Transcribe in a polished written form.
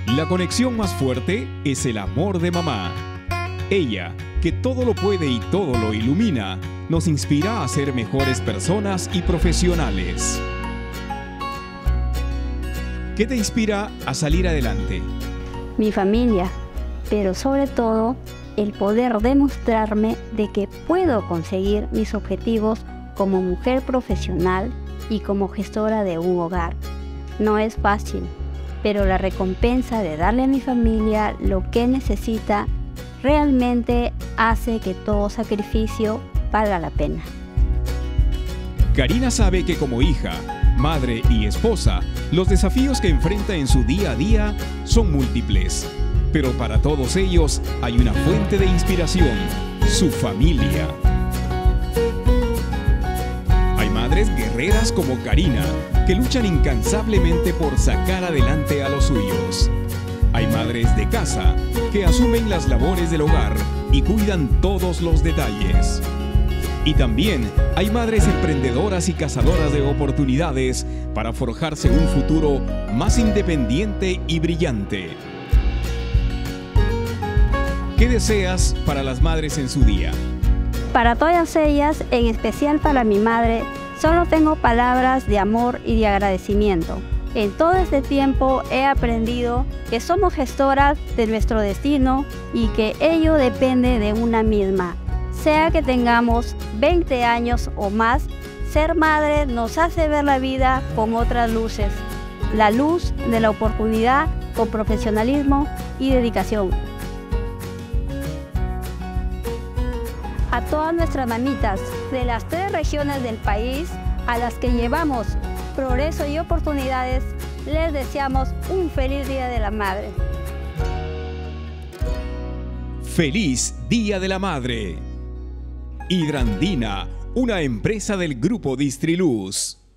La conexión más fuerte es el amor de mamá. Ella, que todo lo puede y todo lo ilumina, nos inspira a ser mejores personas y profesionales. ¿Qué te inspira a salir adelante? Mi familia, pero sobre todo el poder demostrarme de que puedo conseguir mis objetivos como mujer profesional y como gestora de un hogar. No es fácil, pero la recompensa de darle a mi familia lo que necesita realmente hace que todo sacrificio valga la pena. Karina sabe que como hija, madre y esposa, los desafíos que enfrenta en su día a día son múltiples. Pero para todos ellos hay una fuente de inspiración: su familia. Hay madres guerreras como Karina, que luchan incansablemente por sacar adelante a los suyos. Hay madres de casa, que asumen las labores del hogar y cuidan todos los detalles. Y también hay madres emprendedoras y cazadoras de oportunidades para forjarse un futuro más independiente y brillante. ¿Qué deseas para las madres en su día? Para todas ellas, en especial para mi madre, solo tengo palabras de amor y de agradecimiento. En todo este tiempo he aprendido que somos gestoras de nuestro destino y que ello depende de una misma. Sea que tengamos 20 años o más, ser madre nos hace ver la vida con otras luces. La luz de la oportunidad con profesionalismo y dedicación. A todas nuestras mamitas de las 3 regiones del país a las que llevamos progreso y oportunidades, les deseamos un feliz Día de la Madre. ¡Feliz Día de la Madre! Hidrandina, una empresa del Grupo Distriluz.